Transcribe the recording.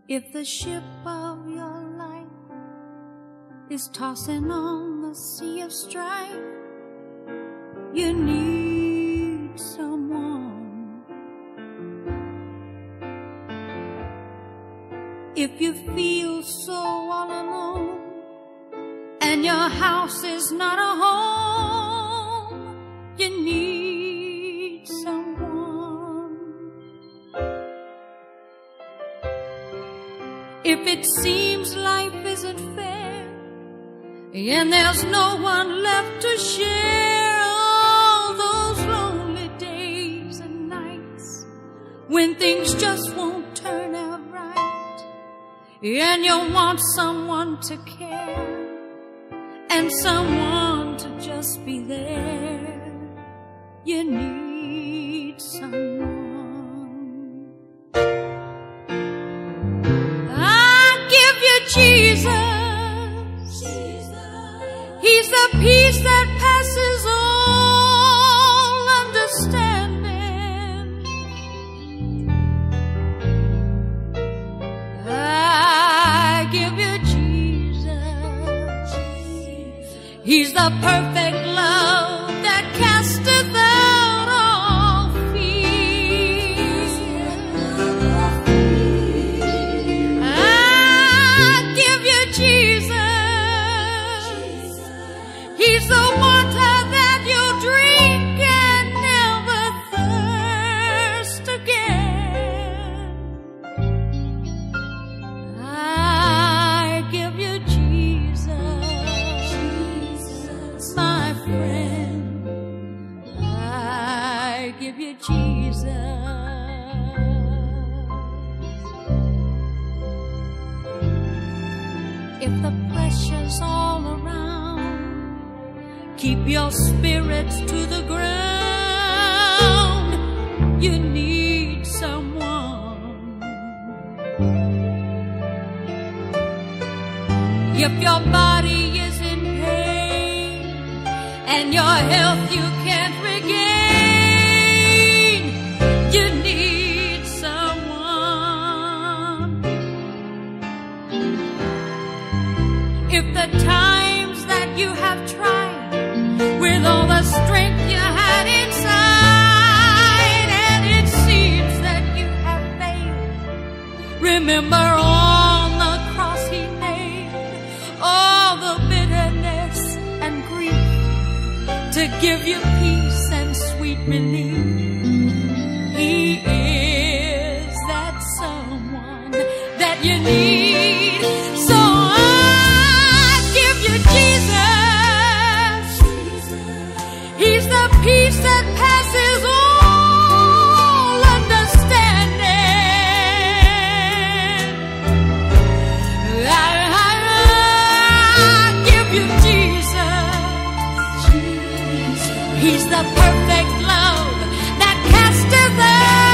If the ship of your life is tossing on the sea of strife, you need someone. If you feel so all alone and your house is not a home, you need someone. If it seems life isn't fair and there's no one left to share all those lonely days and nights when things just won't turn out right, and you want someone to care and someone to just be there, you need someone. Jesus, He's the peace that passes all understanding. I give you Jesus. He's the perfect love that casteth out all fear. He's the water that you drink and never thirst again. I give you Jesus, my friend. I give you Jesus. If the pressure's all around, keep your spirits to the ground, you need someone. If your body is in pain and your health you can't regain, you need someone. If the times that you have tried with all the strength you had inside, and it seems that you have failed, remember on the cross He nailed all the bitterness and grief to give you peace and sweet relief. He is that someone that you need. So I give you Jesus. He's the peace that passes all understanding. I give you Jesus. He's the perfect love that casteth out